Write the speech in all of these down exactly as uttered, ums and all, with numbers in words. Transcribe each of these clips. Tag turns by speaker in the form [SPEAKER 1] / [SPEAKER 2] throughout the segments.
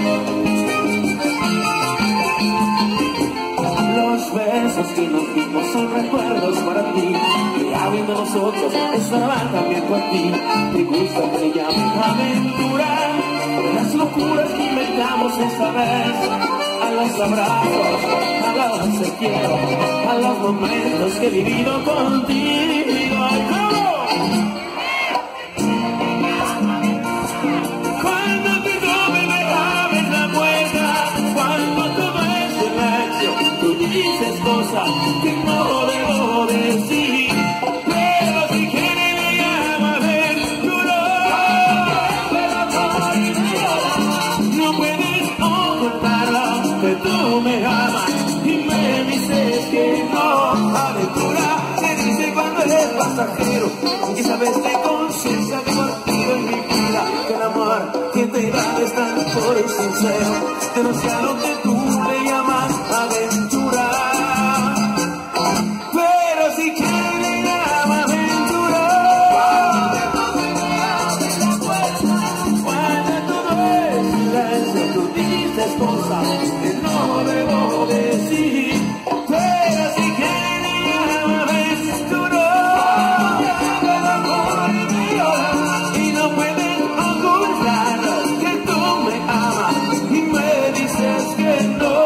[SPEAKER 1] Los besos que nos dimos son recuerdos para ti, que habiendo nosotros estarán también por ti. Te gusta que me llamen aventura, las locuras que inventamos esta vez, a los abrazos, a los te quiero, a los momentos que he vivido contigo. Cuando tú me abres la puerta, cuando todo es silencio, tú dices cosas que no debo decir, pero si quieres me llama aventura. No puedes ocultarlo, que tú me amas y me dices que no. Aventura se dice cuando eres pasajero, y sabes de conciencia que partido en mi vida, que el amor que te da es tan puro y sincero, que no sea lo que tú me llamas aventura. Pero si quieres me llama aventura. Cuando todo es silencio, tú dices cosas que no debo decir, pero si quieres me llama aventura. Y no puedes ocultar que tú me amas y me dices que no.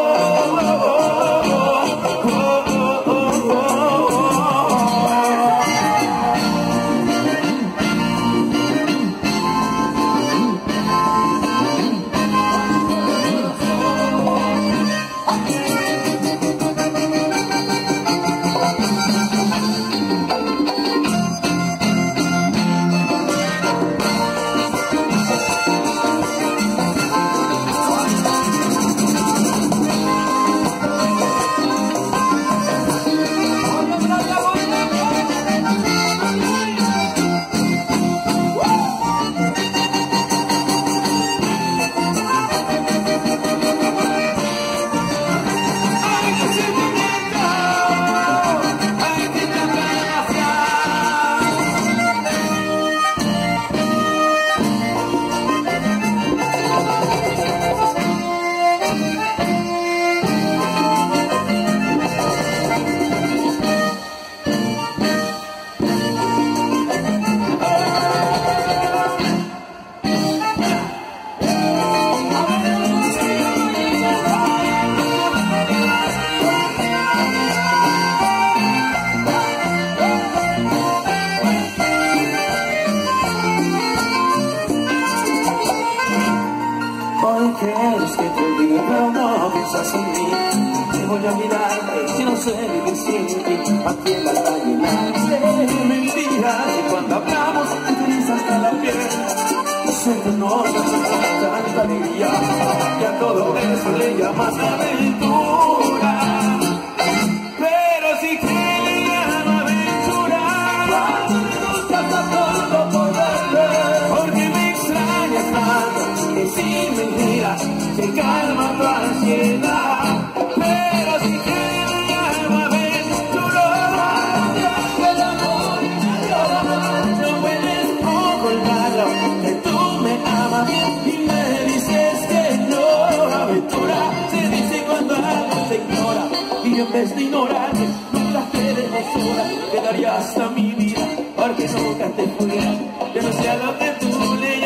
[SPEAKER 1] Hoy quieres que te olvide, pero no piensas en mí. Te voy a mirar si no sé vivir sin ti. Aquí en la calle nadie de mentiras, y cuando hablamos te dices hasta la piel. Se te nota tanta alegría, y a todo eso le llamas aventura. Pero si quieres le llama aventura. Cuando te gustas a todo por verle, porque me extrañas tanto que sin mentiras se calma tu ansiedad. Pero si quieres le llama aventura. El amor no puedes ocultarlo, que tú me amas y me dices que no. Aventura se dice cuando algo te ignora, y yo en vez de ignorarte nunca te dejo sola. Te daría hasta mi vida porque nunca te fuera, que no sea lo que tú le